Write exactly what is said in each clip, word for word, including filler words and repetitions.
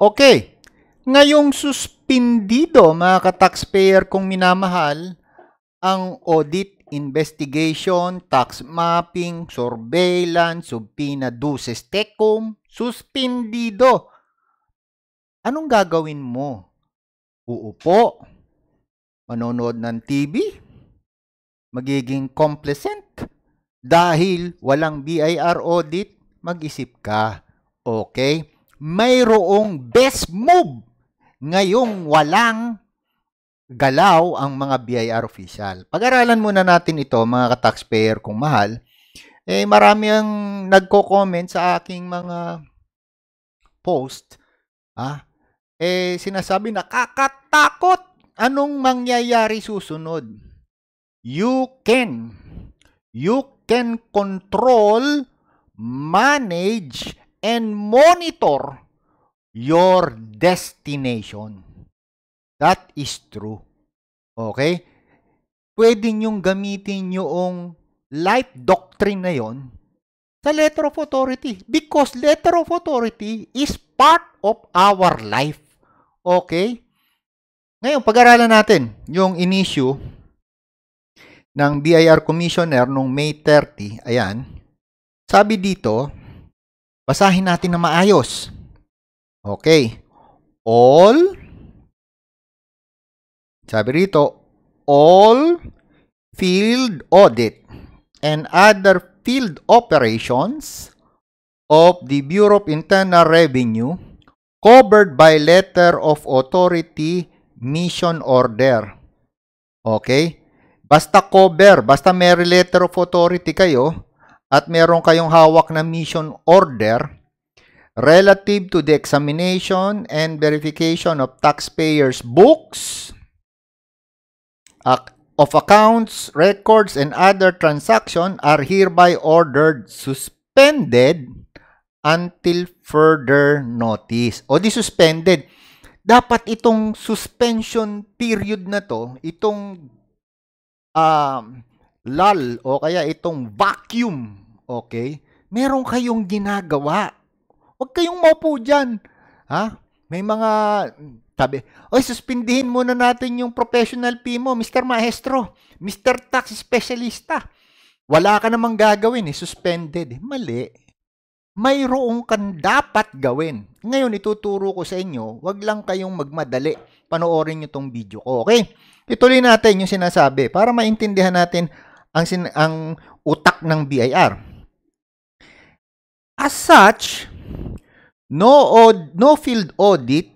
Okay. Ngayong suspindido, mga ka-taxpayer kong minamahal, ang audit, investigation, tax mapping, surveillance, subpoena duces tecum, suspindido. Anong gagawin mo? Uupo? Manonood ng T V? Magiging complacent? Dahil walang B I R audit, mag-isip ka. Okay? Mayroong best move ngayong walang galaw ang mga B I R official. Pag-aralan muna natin ito, mga ka-taxpayer kong mahal. Eh, marami ang nagko-comment sa aking mga post. Ah, eh, sinasabi, nakakatakot. Anong mangyayari susunod? You can. You can control, manage, and monitor your destination. That is true. Okay? Pwede nyong gamitin yung life doctrine na yon sa letter of authority. Because letter of authority is part of our life. Okay? Ngayon, pag-aralan natin yung in-issue ng B I R Commissioner noong May thirty. Ayan. Sabi dito, basahin natin na maayos. Okay. All, sabi rito, all field audit and other field operations of the Bureau of Internal Revenue covered by letter of authority mission order. Okay? Basta cover, basta may letter of authority kayo at meron kayong hawak na mission order relative to the examination and verification of taxpayers' books, of accounts, records, and other transactions are hereby ordered suspended until further notice. O di suspended. Dapat itong suspension period na to, itong um, lull o kaya itong vacuum, okay, meron kayong ginagawa. Huwag kayong maupo dyan. Ha? May mga, sabi, oy, suspindihin muna natin yung professional fee mo, Mister Maestro, Mister Tax Specialista. Wala ka namang gagawin, eh, suspended. Mali. Mayroong kang dapat gawin. Ngayon, ituturo ko sa inyo, wag lang kayong magmadali. Panoorin nyo tong video ko, okay? Ituloy natin yung sinasabi para maintindihan natin ang, sin ang utak ng B I R. As such, no, no field audit,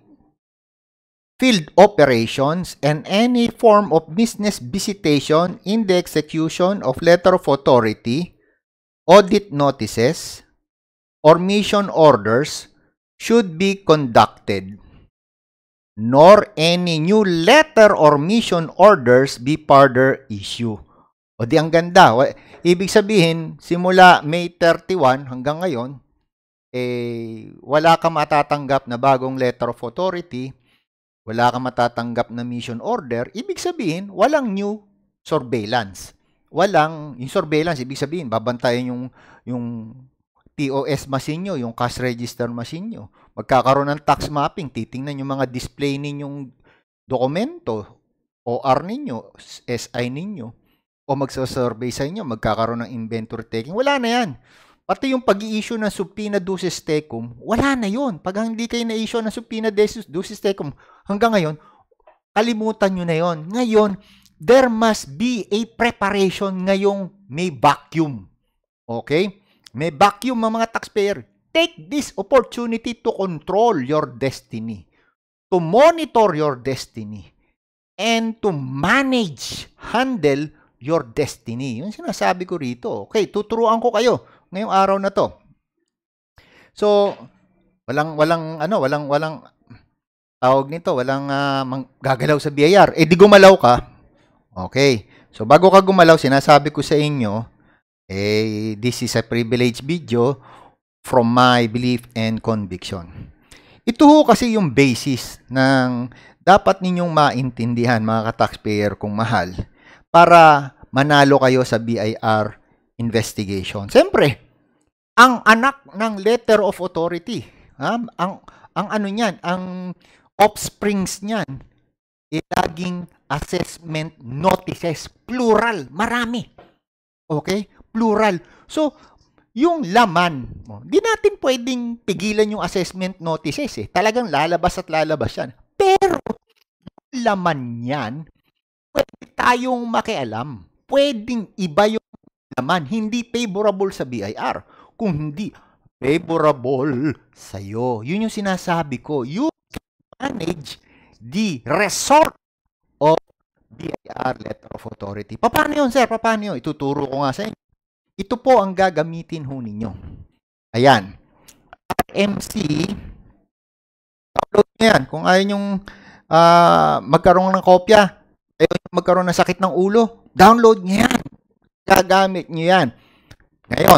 field operations, and any form of business visitation in the execution of letter of authority, audit notices, or mission orders should be conducted, nor any new letter or mission orders be further issue. O di ang ganda. Ibig sabihin, simula May thirty-one hanggang ngayon, eh, wala ka matatanggap na bagong letter of authority, wala ka matatanggap na mission order. Ibig sabihin, walang new surveillance. Walang, yung surveillance, ibig sabihin, babantayan yung, yung P O S machine nyo, yung cash register machine nyo. Magkakaroon ng tax mapping, titingnan yung mga display ninyong dokumento, O R ninyo, S I ninyo, o magsasurvey sa inyo, magkakaroon ng inventory taking. Wala na yan. Pati yung pag-i-issue ng subpoena duces tecum, wala na yun. Pag hindi kayo na-issue ng subpoena duces tecum, hanggang ngayon, kalimutan nyo na yun. Ngayon, there must be a preparation ngayong may vacuum. Okay? May vacuum ng mga taxpayer. Take this opportunity to control your destiny, to monitor your destiny, and to manage, handle your destiny. Yun sinasabi ko rito. Okay, tuturuan ko kayo ngayong araw na to. So, walang, walang, ano, walang, walang, tawag nito, walang uh, gagalaw sa B I R. Eh, di gumalaw ka. Okay. So, bago ka gumalaw, sinasabi ko sa inyo, eh, this is a privileged video from my belief and conviction. Ito ho kasi yung basis ng dapat ninyong maintindihan, mga ka-taxpayer kung mahal, para manalo kayo sa B I R investigation. Siyempre, ang anak ng letter of authority, ha? ang ang ano niyan, ang offsprings niyan, eh, laging assessment notices, plural, marami. Okay? Plural. So, yung laman, oh, di natin pwedeng pigilan yung assessment notices eh. Talagang lalabas at lalabas yan. Pero, laman yan, pwede tayong makialam. Pwedeng iba yung laman, hindi favorable sa B I R. Kung hindi favorable sa'yo. Yun yung sinasabi ko. You can manage the resort of B I R, letter of authority. Paano yun, sir? Paano yun? Ituturo ko nga sa inyo. Ito po ang gagamitin ho ninyo. Ayan. R M C, download nyo yan. Kung ayaw nyong uh, magkaroon ng kopya, ayaw nyo magkaroon ng sakit ng ulo, download nyo yan. Gagamit nyo yan. Ngayon,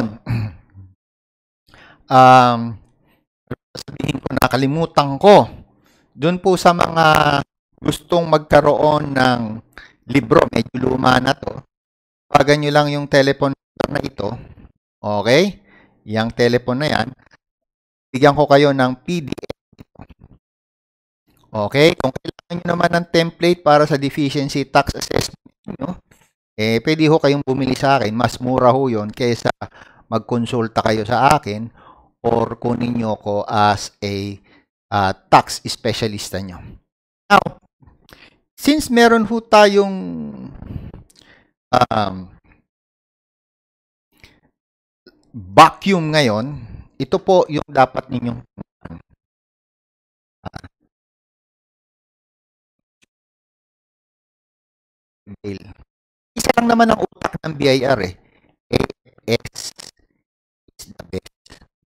um, sabihin ko, nakalimutan ko. Doon po sa mga gustong magkaroon ng libro, medyo luma na to, tawagan nyo lang yung telephone na ito. Okay? Yang telephone na yan. Bigyan ko kayo ng P D F. Okay? Kung kailangan nyo naman ng template para sa deficiency tax assessment nyo, eh, pwede ho kayong bumili sa akin. Mas mura ho yun kaysa magkonsulta kayo sa akin or kunin nyo ko as a uh, tax specialista nyo. Now, since meron ho tayong um, vacuum ngayon, ito po yung dapat ninyong uh, isa lang naman ang utak ng B I R eh. A S is the best.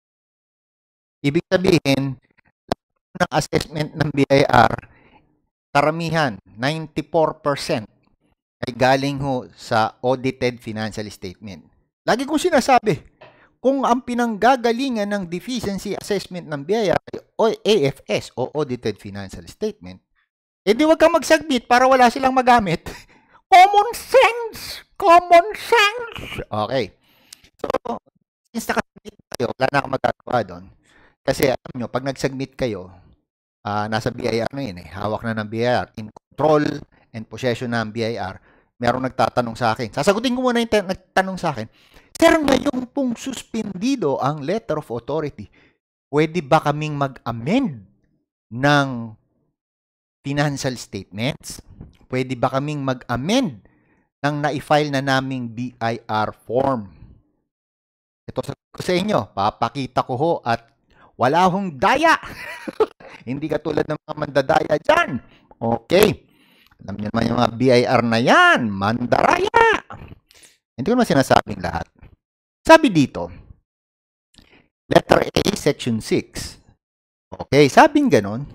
Ibig sabihin, ng assessment ng B I R, karamihan, ninety-four percent ay galing ho sa audited financial statement. Lagi kong sinasabi, kung ang pinanggagalingan ng deficiency assessment ng B I R o A F S o audited financial statement, eh di wag kang mag-submit para wala silang magamit. Common sense! Common sense! Okay. So, since nakasubmit kayo, wala na akong magagawa doon. Kasi alam nyo, pag nag-submit kayo, uh, nasa B I R na yun eh, hawak na ng B I R, in control and possession ng B I R, merong nagtatanong sa akin. Sasagutin ko muna yung nagtanong sa akin, sir, ngayong pong suspendido ang letter of authority, pwede ba kaming mag-amend ng financial statements? Pwede ba kaming mag-amend ng na-file na naming B I R form? Ito ko sa inyo, papakita ko ho at wala hong daya. Hindi katulad ng mga mandadaya dyan. Okay. Alam niyo naman yung mga B I R na yan, mandaraya. Hindi ko naman sinasabing lahat. Sabi dito, letter A, section six. Okay, sabing ganon,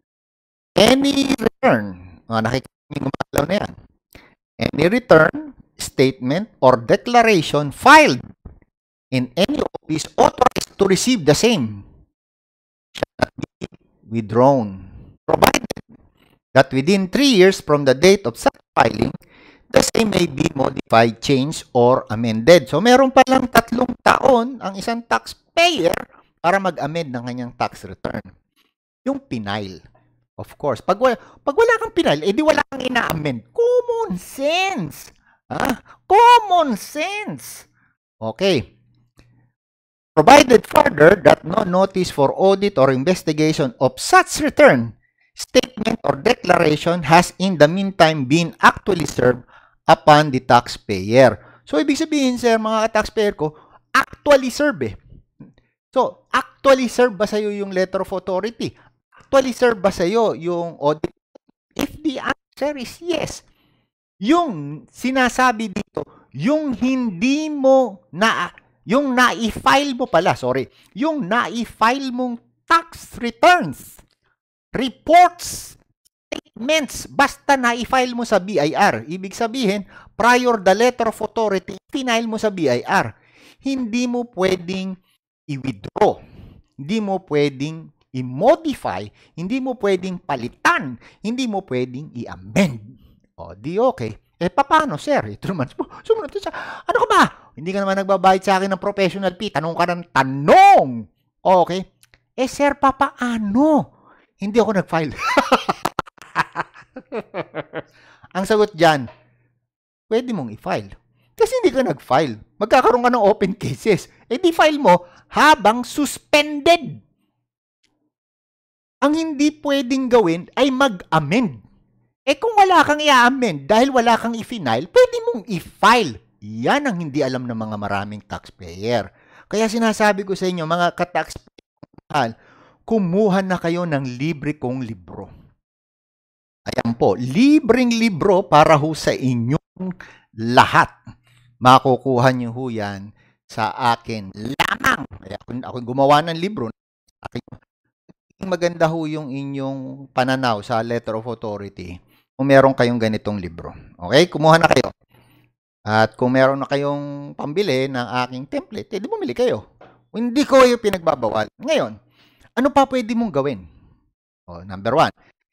any return, mga nakikita yung gumalaw na yan, any return, statement, or declaration filed in any office authorized to receive the same shall not be withdrawn, provided that within three years from the date of such filing, the same may be modified, changed, or amended. So, meron palang tatlong taon ang isang taxpayer para mag-amend ng kanyang tax return. Yung penile. Of course. Pag, pag wala kang penile, edi wala kang ina-amend. Common sense. Ah, common sense. Okay. Provided further that no notice for audit or investigation of such return, statement, or declaration has in the meantime been actually served upon the taxpayer. So, ibig sabihin, sir, mga taxpayer ko, actually serve eh. So, actually serve ba sa'yo yung letter of authority? Actually serve ba sa'yo yung audit? If the answer is yes, yung sinasabi dito, yung hindi mo na, yung na-file mo pala, sorry, yung na-file mong tax returns, reports, statements, basta na-file mo sa B I R. Ibig sabihin, prior the letter of authority, final mo sa B I R. Hindi mo pwedeng i-withdraw. Hindi mo pwedeng i-modify. Hindi mo pwedeng palitan. Hindi mo pwedeng i-amend. O, di okay. Eh, paano, sir? Ito naman, sumunod sa, ano ka ba? Hindi ka naman nagbabayad sa akin ng professional fee. Tanong ka ng tanong. Okay? Eh, sir, papaano? Hindi ako nag-file. Ang sagot dyan, pwede mong i-file. Kasi hindi ka nag-file. Magkakaroon ka ng open cases. Eh, di file mo habang suspended. Ang hindi pwedeng gawin ay mag-amend. Eh kung wala kang i-amend dahil wala kang i-file, pwede mong i-file. Yan ang hindi alam ng mga maraming taxpayer. Kaya sinasabi ko sa inyo, mga ka-taxpayer, kumuha na kayo ng libre kong libro. Ayan po, libreng libro para ho sa inyong lahat. Makukuha nyo ho yan sa akin lamang. Kaya kung ako gumawa ng libro, akin, maganda ho yung inyong pananaw sa letter of authority kung meron kayong ganitong libro. Okay? Kumuha na kayo. At kung meron na kayong pambili ng aking template, edi bumili kayo. Hindi ko yung pinagbabawal. Ngayon, ano pa pwede mong gawin? O, number one,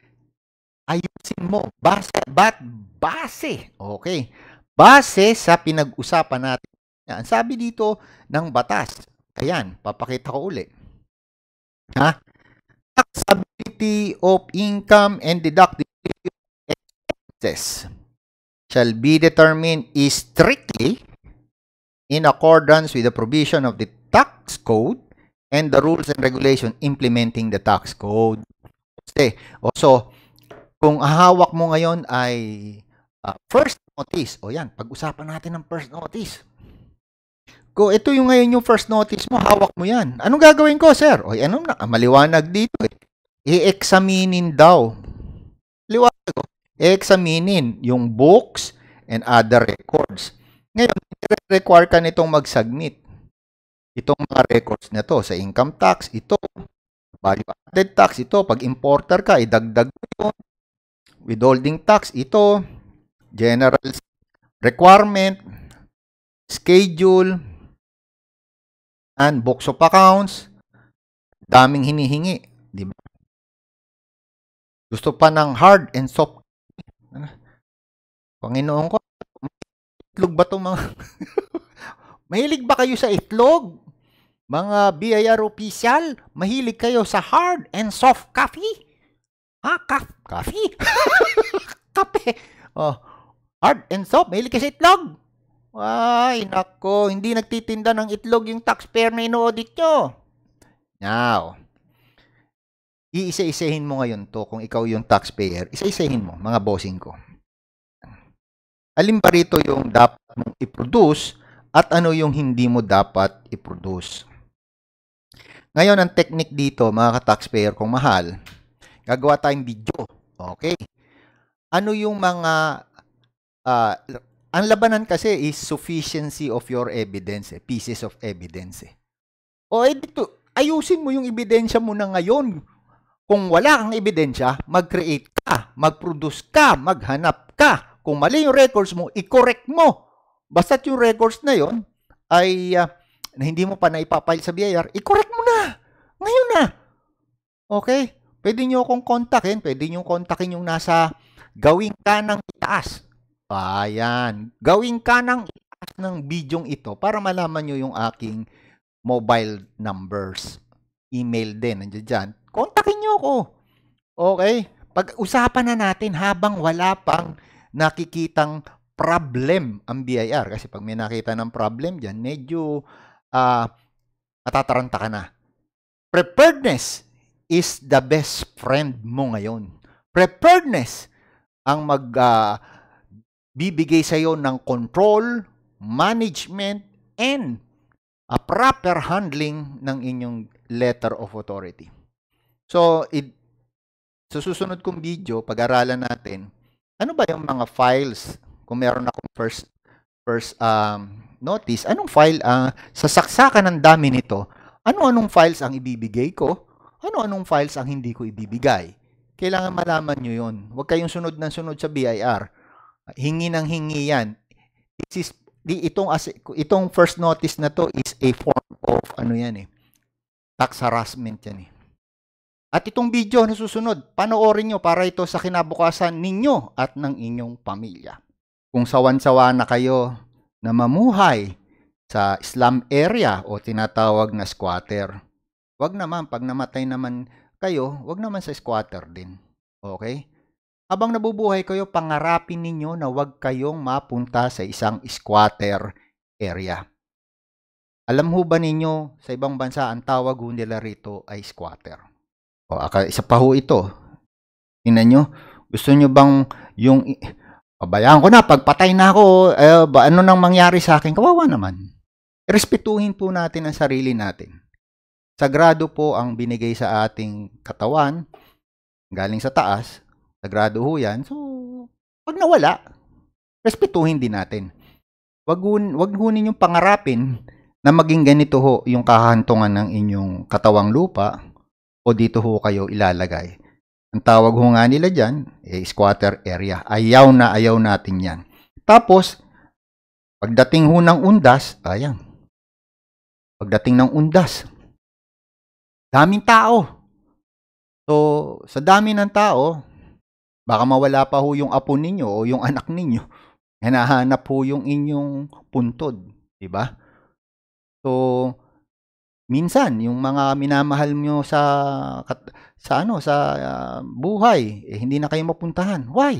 ayusin mo. Base, bat, base. Okay. Base sa pinag-usapan natin. Yan, sabi dito ng batas. Ayan, papakita ko uli. Ha? Taxability of income and deductibility of expenses shall be determined strictly in accordance with the provision of the tax code and the rules and regulations implementing the tax code. Okay. So, kung hawak mo ngayon ay uh, first notice, o yan, pag-usapan natin ng first notice. Kung ito yung ngayon yung first notice mo, hawak mo yan. Anong gagawin ko, sir? O, ano na, maliwanag dito eh. I-examinin daw. Liwanag ko. I-examinin yung books and other records. Ngayon, require ka nitong mag-submit. Itong mga records na to sa income tax, ito, value added tax, ito, pag importer ka, idagdag mo yun. Withholding tax, ito, general requirement, schedule, and books of accounts, daming hinihingi, di ba? Gusto pa ng hard and soft. Panginoon ko, itlog ba itong mga... Mahilig ba kayo sa itlog? Mga B I R official, mahilig kayo sa hard and soft coffee? Ha? Kaf coffee? Kape. Oh, hard and soft, mahilig kayo sa itlog? Ay, nako, hindi nagtitinda ng itlog yung taxpayer na ino-audit nyo. Now, iisa-isahin mo ngayon to kung ikaw yung taxpayer. Isa-isahin mo, mga bossing ko. Alin ba rito yung dapat mong i-produce at ano yung hindi mo dapat i-produce? Ngayon, ang technique dito, mga ka-taxpayer kung mahal, gagawa tayong video. Okay? Ano yung mga... Uh, ang labanan kasi is sufficiency of your evidence, eh, pieces of evidence. Eh. O eh, dito, ayusin mo yung ebidensya mo na ngayon. Kung wala kang ebidensya, mag-create ka, mag-produce ka, maghanap ka. Kung mali yung records mo, i-correct mo. Basta't yung records na yon ay uh, na hindi mo pa na ipapile sa B I R, i-correct mo na. Ngayon na. Okay? Pwede nyo akong kontakin. Pwede nyo kontakin yung nasa gawin ka ng itaas. Ayan. Gawin ka ng itaas ng bidyong ito para malaman nyo yung aking mobile numbers. Email din. Nandiyan dyan. Kontakin nyo ako. Okay? Pag-usapan na natin habang wala pang nakikitang problem ang B I R. Kasi pag may nakita ng problem dyan, medyo uh, matataranta ka na. Preparedness is the best friend mo ngayon. Preparedness ang mag... Uh, bibigay sa iyo ng control, management, and a proper handling ng inyong letter of authority. So, it, sa susunod kong video, pag-aralan natin, ano ba yung mga files, kung meron akong first, first um, notice, anong file, uh, sa saksakan ng dami nito, ano-anong files ang ibibigay ko, ano-anong files ang hindi ko ibibigay. Kailangan malaman nyo yun. Huwag kayong sunod ng sunod sa B I R. Hingi ng hingi yan. This is, di, itong, itong first notice na to is a form of, ano yan eh, tax harassment yan eh. At itong video na susunod, panoorin nyo para ito sa kinabukasan ninyo at ng inyong pamilya. Kung sawan-sawa na kayo na mamuhay sa slum area o tinatawag na squatter, Wag naman, pag namatay naman kayo, wag naman sa squatter din. Okay? Habang nabubuhay kayo, pangarapin ninyo na wag kayong mapunta sa isang squatter area. Alam ho ba ninyo, sa ibang bansa, ang tawag ho nila rito ay squatter. O, aka, isa pa ho ito. Tingnan nyo, gusto nyo bang yung, pabayaan ko na, pagpatay na ako, eh, ba, ano nang mangyari sa akin? Kawawa naman. Respetuhin po natin ang sarili natin. Sagrado po ang binigay sa ating katawan, galing sa taas, sagrado ho yan. So, pag nawala, respetuhin din natin. Wag, wag ho ninyong pangarapin na maging ganito ho yung kahantungan ng inyong katawang lupa o dito ho kayo ilalagay. Ang tawag ho nga nila dyan, eh, squatter area. Ayaw na ayaw natin yan. Tapos, pagdating ho ng undas, ayan. Pagdating ng undas, daming tao. So, sa dami ng tao, baka mawala pa ho yung apo ninyo o yung anak ninyo. Hinahanap po yung inyong puntod, di ba? So, minsan yung mga minamahal nyo sa sa ano sa uh, buhay, eh, hindi na kayo mapuntahan. Why?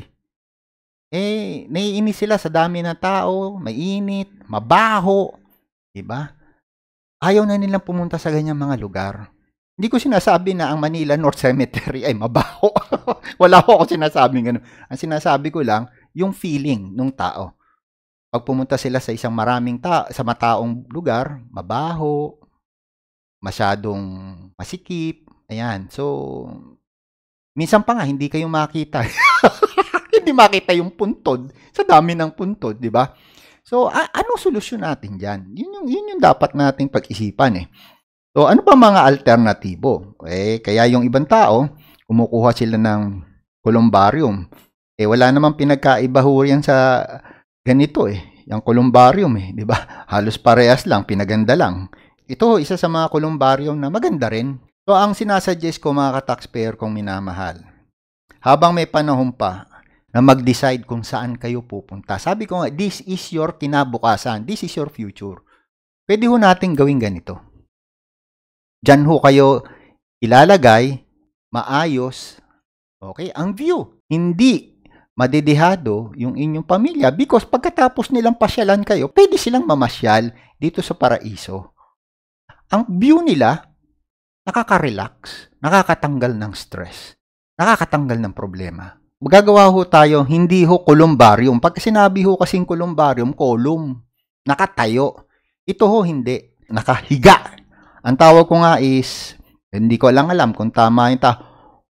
Eh naiinis sila sa dami ng tao, mainit, mabaho, di ba? Ayaw na nilang pumunta sa ganyang mga lugar. Hindi ko sinasabi na ang Manila North Cemetery ay mabaho. Wala ko ako sinasabing gano'n. Ang sinasabi ko lang, yung feeling ng tao. Pag pumunta sila sa isang maraming ta sa mataong lugar, mabaho, masyadong masikip, ayan. So, minsan pa nga, hindi kayo makita. Hindi makita yung puntod sa dami ng puntod, di ba? So, anong solusyon natin dyan? Yun yung, yun yung dapat nating pag-isipan eh. So, ano pa mga alternatibo? Eh, kaya yung ibang tao, kumukuha sila ng columbarium. Eh, wala namang pinagkaiba ho yan sa ganito eh. Yung columbarium eh, di ba? Halos parehas lang, pinaganda lang. Ito, isa sa mga columbarium na maganda rin. So, ang sinasuggest ko mga ka-taxpayer kong minamahal, habang may panahon pa na mag-decide kung saan kayo pupunta. Sabi ko nga, this is your kinabukasan. This is your future. Pwede ho natin gawin ganito. Diyan ho kayo ilalagay, maayos, okay, ang view. Hindi madidihado yung inyong pamilya because pagkatapos nilang pasyalan kayo, pwede silang mamasyal dito sa paraiso. Ang view nila, nakaka-relax, nakakatanggal ng stress, nakakatanggal ng problema. Magagawa ho tayo, hindi ho columbarium. Pag sinabi ho kasing columbarium, column, nakatayo. Ito ho hindi, nakahiga. Ang tawag ko nga is, hindi ko lang alam kung tama yung ta,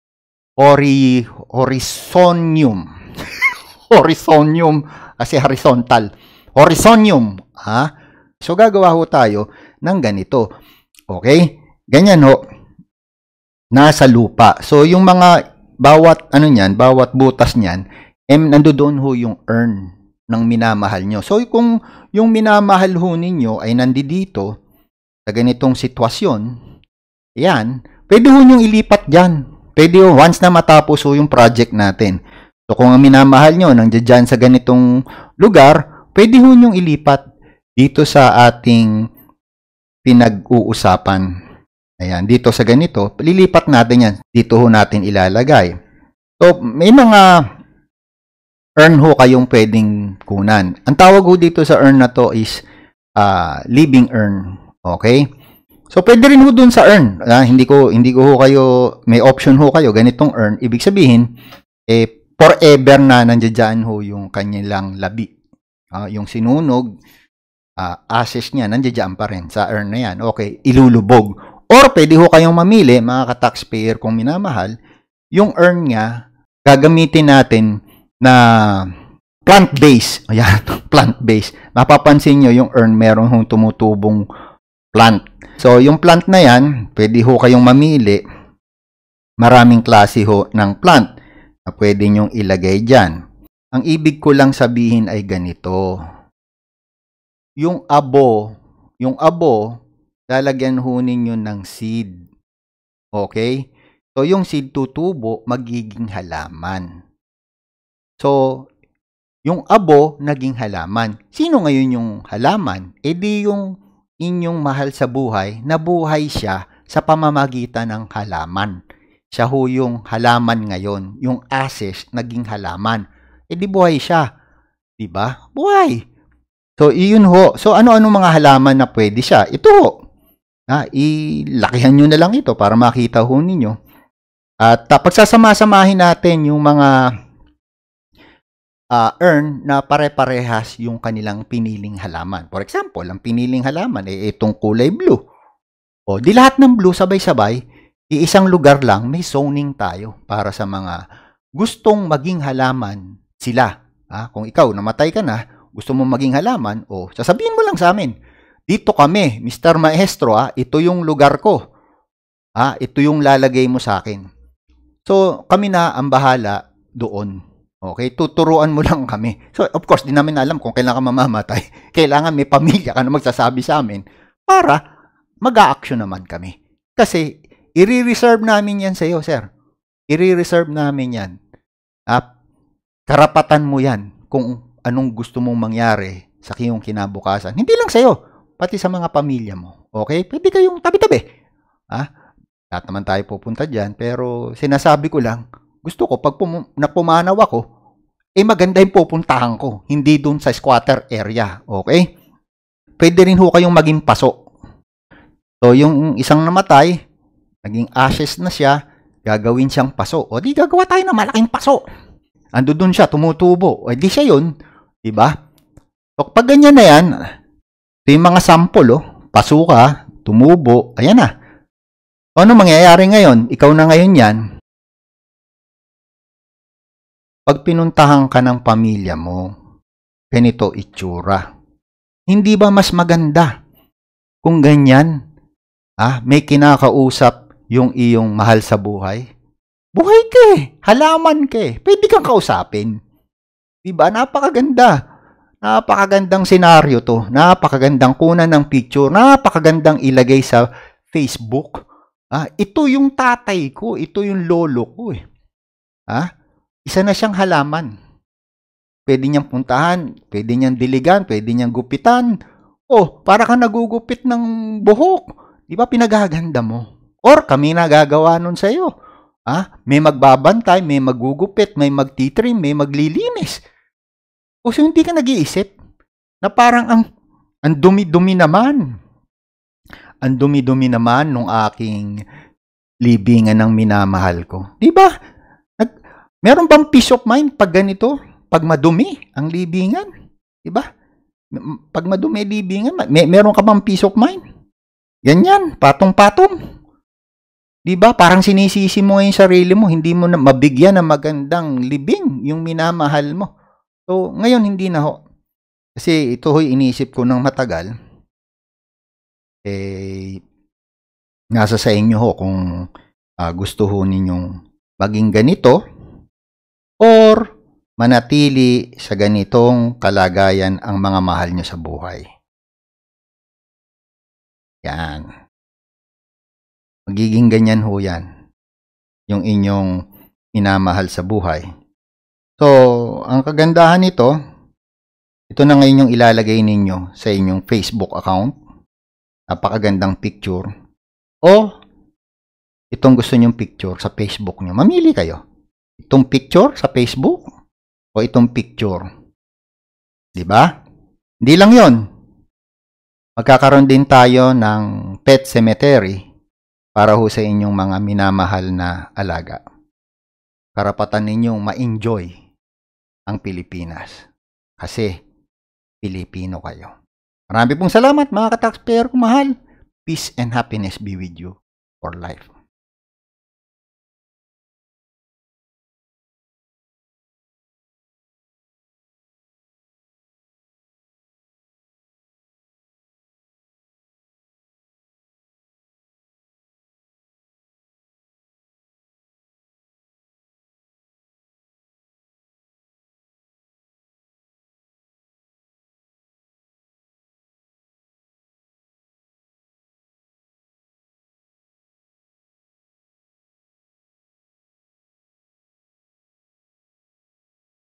Hori, horizonium. Horizonium, kasi horizontal. Horizonium. Ha? So, gagawa ho tayo ng ganito. Okay? Ganyan ho. Nasa lupa. So, yung mga, bawat, ano niyan, bawat butas niyan, eh, nandoon ho yung urn ng minamahal nyo. So, kung yung minamahal ho ninyo ay nandito, sa ganitong sitwasyon, yan, pwede ho nyong ilipat dyan. Pwede ho, once na matapos ho yung project natin. So, kung ang minamahal nyo nandiyan dyan sa ganitong lugar, pwede ho nyong ilipat dito sa ating pinag-uusapan. Ayan, dito sa ganito, lilipat natin yan. Dito ho natin ilalagay. So, may mga urn ho kayong pwedeng kunan. Ang tawag ho dito sa urn na to is uh, living urn. Okay? So, pwede rin ho dun sa earn. Ah, hindi ko, hindi ko ho kayo, may option ho kayo, ganitong earn. Ibig sabihin, eh, forever na nandiyan ho yung kanilang labi. Ah, yung sinunog, ah, ashes niya, nandiyan pa rin sa earn na yan. Okay, ilulubog. Or, pwede ho kayong mamili, mga ka-taxpayer kung minamahal, yung earn niya, gagamitin natin na plant-based. Ayan, plant-based. Mapapansin nyo, yung earn, meron hong tumutubong plant. So, yung plant na yan, pwede ho kayong mamili. Maraming klase ho ng plant na pwede nyong ilagay dyan. Ang ibig ko lang sabihin ay ganito. Yung abo, yung abo, lalagyan ho ninyo ng seed. Okay? So, yung seed tutubo, magiging halaman. So, yung abo, naging halaman. Sino ngayon yung halaman? E di yung inyong mahal sa buhay, nabuhay siya sa pamamagitan ng halaman. Siya ho yung halaman ngayon, yung ashes naging halaman. Eh di buhay siya, di ba? Buhay. So iyon ho. So ano-ano mga halaman na pwede siya? Ito ho. Ah, ilakihan nyo na lang ito para makita ho ninyo. At uh, pagsasama-samahin natin yung mga uh, earn na pare-parehas yung kanilang piniling halaman. For example, ang piniling halaman ay eh, itong kulay blue. O di lahat ng blue sabay-sabay, iisang lugar lang may zoning tayo para sa mga gustong maging halaman sila. Ah, kung ikaw namatay ka na, gusto mo maging halaman, o sasabihin mo lang sa amin, dito kami, Mister Maestro, ah, ito yung lugar ko. Ah, ito yung lalagay mo sa akin. So, kami na ang bahala doon. Okay? Tuturuan mo lang kami. So, of course, di namin alam kung kailan ka mamamatay. Kailangan may pamilya ka na magsasabi sa amin para mag-a-action naman kami. Kasi, i-reserve namin yan sa iyo, sir. I-reserve namin yan. Ah, karapatan mo yan kung anong gusto mong mangyari sa iyong kinabukasan. Hindi lang sa iyo, pati sa mga pamilya mo. Okay? Pwede kayong tabi-tabi. Ah, lahat naman tayo pupunta dyan. Pero sinasabi ko lang, gusto ko pag pum napumanaw ako, eh maganda yung pupuntahan ko. Hindi dun sa squatter area. Okay? Pwede rin ho kayong maging paso. So, yung isang namatay, naging ashes na siya, gagawin siyang paso. O di gagawa tayo ng malaking paso. Ando dun siya, tumutubo. O di siya yun. Diba? So, pag ganyan na yan, ito yung mga sample, oh. Paso ka, tumubo, ayan na. Ano mangyayari ngayon? Ikaw na ngayon yan. Pag pinuntahan ka ng pamilya mo, ganito itsura. Hindi ba mas maganda kung ganyan, ah, may kinakausap yung iyong mahal sa buhay? Buhay ka eh. Halaman ka eh. Pwede kang kausapin. Diba? Napakaganda. Napakagandang senaryo to. Napakagandang kunan ng picture. Napakagandang ilagay sa Facebook. Ah, ito yung tatay ko. Ito yung lolo ko eh. Ah, isa na siyang halaman. Pwede niyang puntahan. Pwede niyang diligan. Pwede niyang gupitan. Oh, para ka nagugupit ng buhok. Di ba pinagaganda mo? Or kami nagagawa nun sa'yo. Ah, may magbabantay, may magugupit, may magtitrim, may maglilinis. O so hindi ka nag-iisip na parang ang, ang dumi-dumi naman. Ang dumi-dumi naman nung aking libingan ng minamahal ko. Di ba? Nag, meron bang peace of mind pag ganito? Pag madumi ang libingan? Di ba? Pag madumi ang libingan, may, meron ka bang peace of mind? Ganyan, patong-patong. Di ba? Parang sinisisi mo yung sarili mo, hindi mo na mabigyan ng magandang libing yung minamahal mo. So, ngayon hindi na ho. Kasi ito ho'y inisip ko ng matagal. Eh, nasa sa inyo ho kung uh, gusto ho ninyong maging ganito or manatili sa ganitong kalagayan ang mga mahal nyo sa buhay. Yan. Magiging ganyan ho yan. Yung inyong minamahal sa buhay. So, ang kagandahan nito, ito na ngayon yung ilalagay ninyo sa inyong Facebook account. Napakagandang picture. O, itong gusto nyong picture sa Facebook nyo. Mamili kayo. Itong picture sa Facebook o itong picture. Diba? Hindi lang yon. Magkakaroon din tayo ng pet cemetery para ho sa inyong mga minamahal na alaga. Karapatan ninyong ma-enjoy ang Pilipinas. Kasi, Pilipino kayo. Marami pong salamat mga ka-taxpayer ko mahal. Peace and happiness be with you for life.